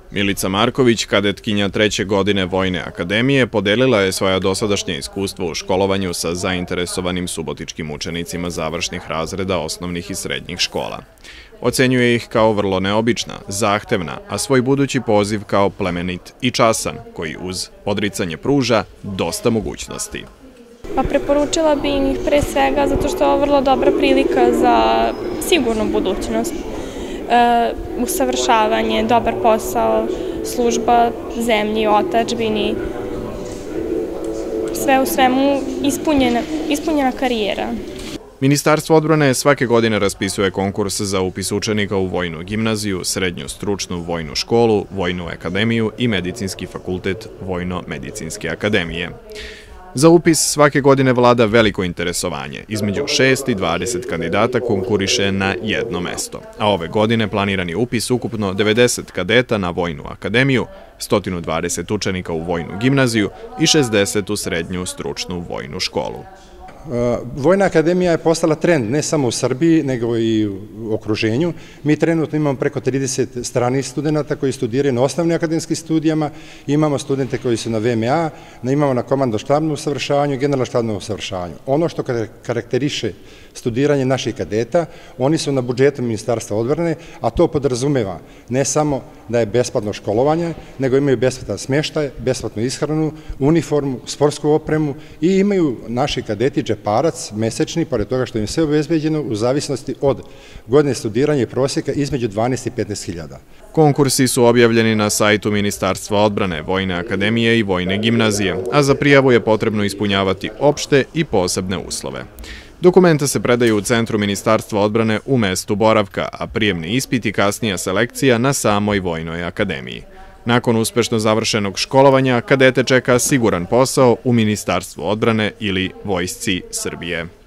Milica Marković, kadetkinja 3. godine Vojne akademije, podelila je svoja dosadašnja iskustva u školovanju sa zainteresovanim subotičkim učenicima završnih razreda osnovnih i srednjih škola. Ocenjuje ih kao vrlo neobična, zahtevna, a svoj budući poziv kao plemenit i časan, koji uz odricanje pruža dosta mogućnosti. Preporučila bi ih pre svega zato što je ovo vrlo dobra prilika za sigurnu budućnost. Usavršavanje, dobar posao, služba zemlji, otadžbini, sve u svemu ispunjena karijera. Ministarstvo odbrane svake godine raspisuje konkurs za upis učenika u Vojnu gimnaziju, Srednju stručnu vojnu školu, Vojnu akademiju i Medicinski fakultet Vojno-medicinske akademije. Za upis svake godine vlada veliko interesovanje. Između 6 i 20 kandidata konkuriše na jedno mesto. A ove godine planiran je upis ukupno 90 kadeta na Vojnu akademiju, 120 učenika u Vojnu gimnaziju i 60 u Srednju stručnu vojnu školu. Vojna akademija je postala trend ne samo u Srbiji, nego i u okruženju. Mi trenutno imamo preko 30 stranih studenta koji studiraju na osnovnim akademskim studijama, imamo studente koji su na VMA, imamo na komando-štabnom usavršavanju i generalno-štabnom usavršavanju. Ono što karakteriše studiranje naših kadeta, oni su na budžetu Ministarstva odbrane, a to podrazumeva ne samo da je besplatno školovanje, nego imaju besplatan smještaj, besplatnu ishranu, uniformu, sportsku opremu i imaju naši kadeti džeparac mesečni, pored toga što im sve obezbeđeno u zavisnosti od godine studiranja i prosjeka između 12 i 15 hiljada. Konkursi su objavljeni na sajtu Ministarstva odbrane, Vojne akademije i Vojne gimnazije, a za prijavu je potrebno ispunjavati opšte i posebne uslove. Dokumenta se predaju u centru Ministarstva odbrane u mestu boravka, a prijemni ispit i kasnija selekcija na samoj Vojnoj akademiji. Nakon uspešno završenog školovanja, kadete čeka siguran posao u Ministarstvu odbrane ili Vojsci Srbije.